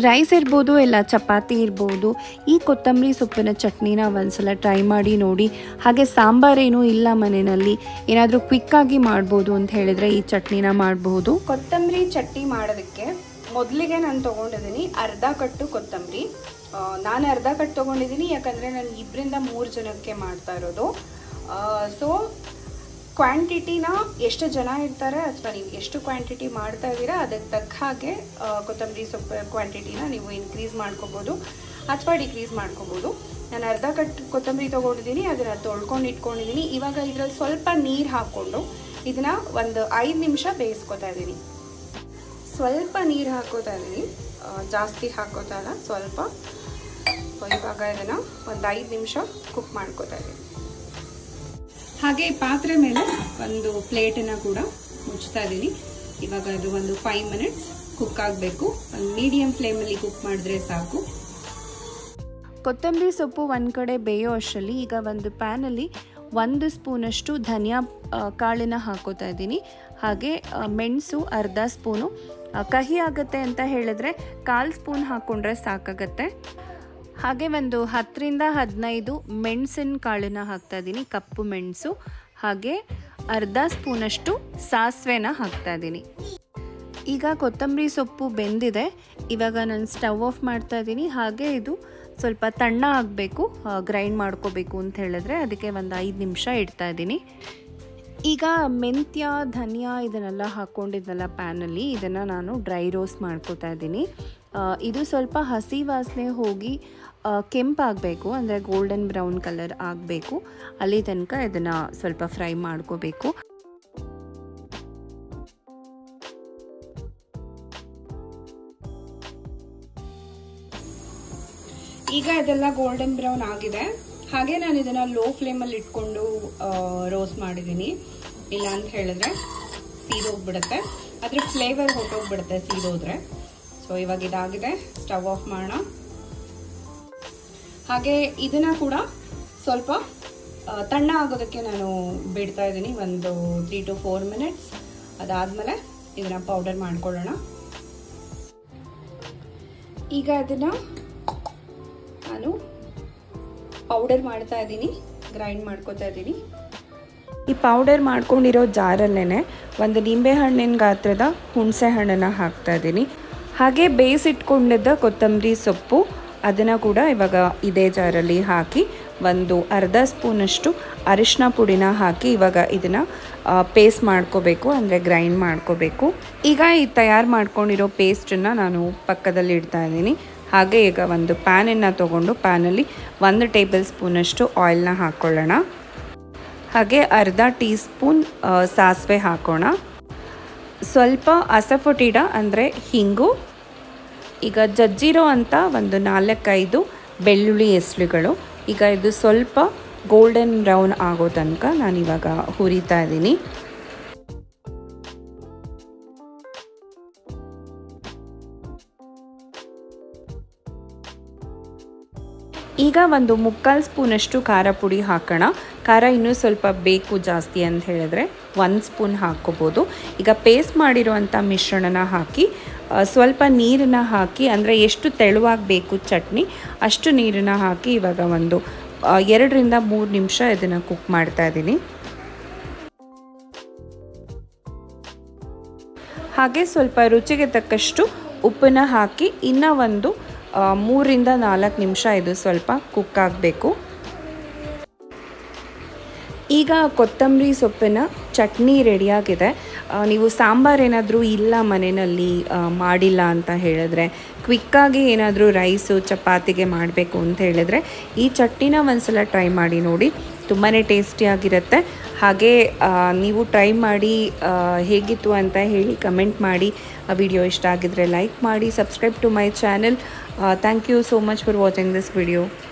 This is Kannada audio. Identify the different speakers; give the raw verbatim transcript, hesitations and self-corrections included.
Speaker 1: ರೈಸ್ ಇರ್ಬೋದು ಇಲ್ಲ ಚಪಾತಿ ಇರ್ಬೋದು, ಈ ಕೊತ್ತಂಬರಿ ಸೊಪ್ಪಿನ ಚಟ್ನಿನ ಒಂದ್ಸಲ ಟ್ರೈ ಮಾಡಿ ನೋಡಿ. ಹಾಗೆ ಸಾಂಬಾರೇನೂ ಇಲ್ಲ ಮನೆಯಲ್ಲಿ, ಏನಾದರೂ ಕ್ವಿಕ್ಕಾಗಿ ಮಾಡ್ಬೋದು ಅಂತ ಹೇಳಿದರೆ ಈ ಚಟ್ನಿನ ಮಾಡಬಹುದು.
Speaker 2: ಕೊತ್ತಂಬರಿ ಚಟ್ನಿ ಮಾಡೋದಕ್ಕೆ ಮೊದಲಿಗೆ ನಾನು ತೊಗೊಂಡಿದ್ದೀನಿ ಅರ್ಧ ಕಟ್ಟು ಕೊತ್ತಂಬರಿ. ನಾನು ಅರ್ಧ ಕಟ್ಟು ತೊಗೊಂಡಿದ್ದೀನಿ, ಯಾಕಂದರೆ ನಾನು ಇಬ್ಬರಿಂದ ಮೂರು ಜನಕ್ಕೆ ಮಾಡ್ತಾ ಇರೋದು. ಸೊ ಕ್ವಾಂಟಿಟಿನ ಎಷ್ಟು ಜನ ಇರ್ತಾರೆ ಅಥವಾ ನೀವು ಎಷ್ಟು ಕ್ವಾಂಟಿಟಿ ಮಾಡ್ತಾ ಇದ್ದೀರಾ ಅದಕ್ಕೆ ತಕ್ಕ ಹಾಗೆ ಕೊತ್ತಂಬರಿ ಸೊಪ್ಪು ಕ್ವಾಂಟಿಟಿನ ನೀವು ಇನ್ಕ್ರೀಸ್ ಮಾಡ್ಕೋಬೋದು ಅಥವಾ ಡಿಕ್ರೀಸ್ ಮಾಡ್ಕೋಬೋದು. ನಾನು ಅರ್ಧ ಕಟ್ಟು ಕೊತ್ತಂಬರಿ ತೊಗೊಂಡಿದ್ದೀನಿ, ಅದನ್ನು ತೊಳ್ಕೊಂಡು ಇಟ್ಕೊಂಡಿದ್ದೀನಿ. ಇವಾಗ ಇದರಲ್ಲಿ ಸ್ವಲ್ಪ ನೀರು ಹಾಕ್ಕೊಂಡು ಇದನ್ನು ಒಂದು ಐದು ನಿಮಿಷ ಬೇಯಿಸ್ಕೊತಾ ಇದ್ದೀನಿ. ಸ್ವಲ್ಪ ನೀರು ಹಾಕೋತಾ ಇದ್ದೀನಿ, ಜಾಸ್ತಿ ಹಾಕೋತಾ ಇಲ್ಲ, ಸ್ವಲ್ಪ. ಇವಾಗ ಇದನ್ನು ಒಂದು ಐದು ನಿಮಿಷ ಕುಕ್ ಮಾಡ್ಕೋತಾ ಇದ್ದೀನಿ. ಹಾಗೆ ಪಾತ್ರೆ ಮೇಲೆ ಒಂದು ಪ್ಲೇಟನ್ನು ಕೂಡ ಮುಚ್ತಾ ಇದ್ದೀನಿ. ಇವಾಗ ಅದು ಒಂದು ಫೈವ್ ಮಿನಿಟ್ಸ್ ಕುಕ್ ಆಗಬೇಕು. ಒಂದು ಮೀಡಿಯಂ ಫ್ಲೇಮಲ್ಲಿ ಕುಕ್ ಮಾಡಿದ್ರೆ ಸಾಕು.
Speaker 1: ಕೊತ್ತಂಬರಿ ಸೊಪ್ಪು ಒಂದು ಕಡೆ ಬೇಯೋ ಅಷ್ಟರಲ್ಲಿ ಈಗ ಒಂದು ಪ್ಯಾನಲ್ಲಿ ಒಂದು ಸ್ಪೂನಷ್ಟು ಧನಿಯಾ ಕಾಳನ್ನ ಹಾಕೋತಾ ಇದ್ದೀನಿ. ಹಾಗೆ ಮೆಣಸು ಅರ್ಧ ಸ್ಪೂನು. ಕಹಿ ಆಗುತ್ತೆ ಅಂತ ಹೇಳಿದ್ರೆ ಕಾಲು ಸ್ಪೂನ್ ಹಾಕ್ಕೊಂಡ್ರೆ ಸಾಕಾಗತ್ತೆ. ಹಾಗೆ ಒಂದು ಹತ್ತರಿಂದ ಹದಿನೈದು ಮೆಣಸಿನ ಕಾಳನ್ನ ಹಾಕ್ತಾ ಇದ್ದೀನಿ, ಕಪ್ಪು ಮೆಣಸು. ಹಾಗೆ ಅರ್ಧ ಸ್ಪೂನಷ್ಟು ಸಾಸಿವೆನ ಹಾಕ್ತಾ ಇದ್ದೀನಿ. ಈಗ ಕೊತ್ತಂಬರಿ ಸೊಪ್ಪು ಬೆಂದಿದೆ. ಇವಾಗ ನಾನು ಸ್ಟವ್ ಆಫ್ ಮಾಡ್ತಾ ಇದ್ದೀನಿ. ಹಾಗೆ ಇದು ಸ್ವಲ್ಪ ತಣ್ಣ ಆಗಬೇಕು, ಗ್ರೈಂಡ್ ಮಾಡ್ಕೋಬೇಕು ಅಂತ ಹೇಳಿದ್ರೆ ಅದಕ್ಕೆ ಒಂದು ಐದು ನಿಮಿಷ ಇಡ್ತಾ ಇದ್ದೀನಿ. ಈಗ ಮೆಂತ್ಯ ಧನಿಯಾ ಇದನ್ನೆಲ್ಲ ಹಾಕ್ಕೊಂಡಿದ್ದೆಲ್ಲ ಪ್ಯಾನಲ್ಲಿ ಇದನ್ನು ನಾನು ಡ್ರೈ ರೋಸ್ಟ್ ಮಾಡ್ಕೋತಾ ಇದ್ದೀನಿ. ಇದು ಸ್ವಲ್ಪ ಹಸಿ ವಾಸನೆ ಹೋಗಿ ಕೆಂಪಾಗಬೇಕು, ಅಂದರೆ ಗೋಲ್ಡನ್ ಬ್ರೌನ್ ಕಲರ್ ಆಗಬೇಕು. ಅಲ್ಲಿ ತನಕ ಇದನ್ನು ಸ್ವಲ್ಪ ಫ್ರೈ ಮಾಡ್ಕೋಬೇಕು.
Speaker 2: ಈಗ ಇದೆಲ್ಲ ಗೋಲ್ಡನ್ ಬ್ರೌನ್ ಆಗಿದೆ. ಹಾಗೆ ನಾನು ಇದನ್ನು ಲೋ ಫ್ಲೇಮಲ್ಲಿ ಇಟ್ಕೊಂಡು ರೋಸ್ಟ್ ಮಾಡಿದ್ದೀನಿ. ಇಲ್ಲ ಅಂತ ಹೇಳಿದ್ರೆ ಸೀದೋಗ್ಬಿಡುತ್ತೆ, ಅದ್ರ ಫ್ಲೇವರ್ ಹೊಟ್ಟೋಗ್ಬಿಡುತ್ತೆ ಸೀದೋದ್ರೆ. ಸೊ ಇವಾಗ ಇದಾಗಿದೆ, ಸ್ಟವ್ ಆಫ್ ಮಾಡೋಣ. ಹಾಗೆ ಇದನ್ನ ಕೂಡ ಸ್ವಲ್ಪ ತಣ್ಣ ಆಗೋದಕ್ಕೆ ನಾನು ಬಿಡ್ತಾ ಇದ್ದೀನಿ, ಒಂದು ತ್ರೀ ಟು ಫೋರ್ ಮಿನಿಟ್ಸ್. ಅದಾದಮೇಲೆ ಇದನ್ನ ಪೌಡರ್ ಮಾಡ್ಕೊಳ್ಳೋಣ. ಈಗ ಅದನ್ನ ನಾನು ಪೌಡರ್ ಮಾಡ್ತಾ ಇದ್ದೀನಿ, ಗ್ರೈಂಡ್ ಮಾಡ್ಕೋತಾ ಇದ್ದೀನಿ.
Speaker 1: ಈ ಪೌಡರ್ ಮಾಡ್ಕೊಂಡಿರೋ ಜಾರಲ್ಲೇ ಒಂದು ನಿಂಬೆಹಣ್ಣಿನ ಗಾತ್ರದ ಹುಣಸೆ ಹಣ್ಣನ್ನು ಹಾಕ್ತಾ ಇದ್ದೀನಿ. ಹಾಗೆ ಬೇಯಿಸಿಟ್ಕೊಂಡಿದ್ದ ಕೊತ್ತಂಬರಿ ಸೊಪ್ಪು ಅದನ್ನು ಕೂಡ ಇವಾಗ ಇದೇ ಜಾರಲ್ಲಿ ಹಾಕಿ ಒಂದು ಅರ್ಧ ಸ್ಪೂನಷ್ಟು ಅರಿಶಿನ ಪುಡಿನ ಹಾಕಿ ಇವಾಗ ಇದನ್ನು ಪೇಸ್ಟ್ ಮಾಡ್ಕೋಬೇಕು, ಅಂದರೆ ಗ್ರೈಂಡ್ ಮಾಡ್ಕೋಬೇಕು. ಈಗ ಈ ತಯಾರು ಮಾಡ್ಕೊಂಡಿರೋ ಪೇಸ್ಟನ್ನು ನಾನು ಪಕ್ಕದಲ್ಲಿ ಇಡ್ತಾ ಇದ್ದೀನಿ. ಹಾಗೆ ಈಗ ಒಂದು ಪ್ಯಾನನ್ನು ತೊಗೊಂಡು ಪ್ಯಾನಲ್ಲಿ ಒಂದು ಟೇಬಲ್ ಸ್ಪೂನಷ್ಟು ಆಯಿಲ್ನ ಹಾಕ್ಕೊಳ್ಳೋಣ. ಹಾಗೆ ಅರ್ಧ ಟೀ ಸ್ಪೂನ್ ಸಾಸಿವೆ ಹಾಕೋಣ. ಸ್ವಲ್ಪ ಅಸಫೊಟಿಡ ಅಂದರೆ ಹಿಂಗು. ಈಗ ಜಜ್ಜಿರೋ ಅಂತ ಒಂದು ನಾಲ್ಕೈದು ಬೆಳ್ಳುಳ್ಳಿ ಎಸ್ಳುಗಳು. ಈಗ ಇದು ಸ್ವಲ್ಪ ಗೋಲ್ಡನ್ ಬ್ರೌನ್ ಆಗೋ ತನಕ ನಾನಿವಾಗ ಹುರಿತಾ ಇದ್ದೀನಿ. ಈಗ ಒಂದು ಮುಕ್ಕಾಲು ಸ್ಪೂನಷ್ಟು ಖಾರ ಪುಡಿ ಹಾಕೋಣ. ಖಾರ ಇನ್ನೂ ಸ್ವಲ್ಪ ಬೇಕು ಜಾಸ್ತಿ ಅಂತ ಹೇಳಿದ್ರೆ ಒಂದು ಸ್ಪೂನ್ ಹಾಕ್ಕೋಬೋದು. ಈಗ ಪೇಸ್ಟ್ ಮಾಡಿರುವಂಥ ಮಿಶ್ರಣನ ಹಾಕಿ ಸ್ವಲ್ಪ ನೀರನ್ನು ಹಾಕಿ, ಅಂದರೆ ಎಷ್ಟು ತೆಳುವಾಗಬೇಕು ಚಟ್ನಿ ಅಷ್ಟು ನೀರನ್ನು ಹಾಕಿ ಇವಾಗ ಒಂದು ಎರಡರಿಂದ ಮೂರು ನಿಮಿಷ ಇದನ್ನು ಕುಕ್ ಮಾಡ್ತಾ ಇದ್ದೀನಿ. ಹಾಗೆ ಸ್ವಲ್ಪ ರುಚಿಗೆ ತಕ್ಕಷ್ಟು ಉಪ್ಪನ್ನು ಹಾಕಿ ಇನ್ನೂ ಒಂದು ಮೂರರಿಂದ ನಾಲ್ಕು ನಿಮಿಷ ಇದು ಸ್ವಲ್ಪ ಕುಕ್ ಆಗಬೇಕು. ಈಗ ಕೊತ್ತಂಬರಿ ಸೊಪ್ಪಿನ ಚಟ್ನಿ ರೆಡಿಯಾಗಿದೆ. ನೀವು ಸಾಂಬಾರು ಏನಾದರೂ ಇಲ್ಲ ಮನೆಯಲ್ಲಿ ಮಾಡಿಲ್ಲ ಅಂತ ಹೇಳಿದ್ರೆ, ಕ್ವಿಕ್ಕಾಗಿ ಏನಾದರೂ ರೈಸು ಚಪಾತಿಗೆ ಮಾಡಬೇಕು ಅಂತ ಹೇಳಿದ್ರೆ ಈ ಚಟ್ನಿನ ಒಂದ್ಸಲ ಟ್ರೈ ಮಾಡಿ ನೋಡಿ, ತುಂಬಾ ಟೇಸ್ಟಿಯಾಗಿರುತ್ತೆ. ಹಾಗೆ ನೀವು ಟ್ರೈ ಮಾಡಿ ಹೇಗಿತ್ತು ಅಂತ ಹೇಳಿ ಕಮೆಂಟ್ ಮಾಡಿ. ವಿಡಿಯೋ ಇಷ್ಟ ಆಗಿದ್ರೆ ಲೈಕ್ ಮಾಡಿ, subscribe to my channel. Thank you so much for watching this video.